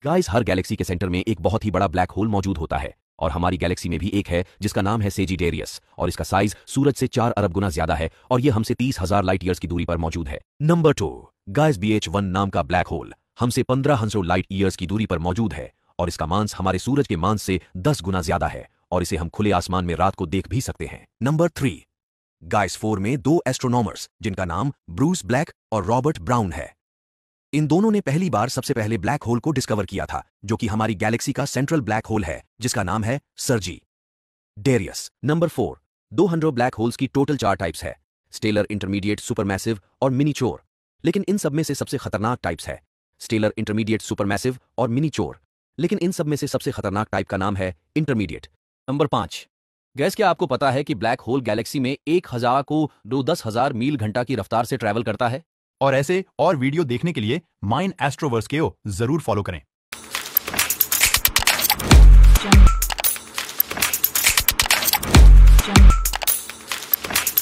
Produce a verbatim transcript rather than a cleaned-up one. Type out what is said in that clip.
Guys, हर galaxy के centre में एक बहुत ही बड़ा ब्लैक होल मौजूद होता है और हमारी गैलेक्सी में भी एक है जिसका नाम है सेजिटेरियस और इसका साइज सूरज से चार अरब गुना ज्यादा है और ये हमसे तीस हजार लाइट ईयर्स की दूरी पर मौजूद है। Number two, guys, B H one नाम का ब्लैक होल हमसे पंद्रह हंड्रेड लाइट ईयर्स की दूरी पर मौजूद है और इसका मांस हमारे सूरज के मांस से दस गुना ज्यादा है और इसे हम खुले आसमान में रात को देख भी सकते हैं। नंबर थ्री, गाइस फोर में दो एस्ट्रोनॉमर्स जिनका नाम ब्रूस ब्लैक और रॉबर्ट ब्राउन है। इन दोनों ने पहली बार सबसे पहले ब्लैक होल को डिस्कवर किया था जो कि हमारी गैलेक्सी का सेंट्रल ब्लैक होल है जिसका नाम है सर्जी डेरियस। नंबर फोर, दो हंड्रेड ब्लैक होल्स की टोटल चार टाइप्स है, स्टेलर, इंटरमीडिएट, सुपरमैसिव और मिनीचोर। लेकिन इन सब में से सबसे खतरनाक टाइप्स है स्टेलर, इंटरमीडिएट, सुपरमैसिव और मिनीचोर। लेकिन इन सब में से सबसे खतरनाक टाइप का नाम है इंटरमीडिएट। नंबर पांच, गैस, क्या आपको पता है कि ब्लैक होल गैलेक्सी में एक हजार को दो दस हजार मील घंटा की रफ्तार से ट्रैवल करता है? और ऐसे और वीडियो देखने के लिए माइन एस्ट्रोवर्स को जरूर फॉलो करें।